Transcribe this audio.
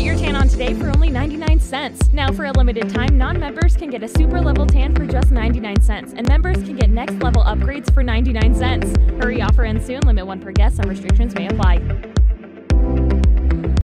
your tan on today for only 99 cents. Now for a limited time, non-members can get a super level tan for just 99 cents, and members can get next level upgrades for 99 cents. Hurry, offer ends soon, limit 1 per guest, some restrictions may apply.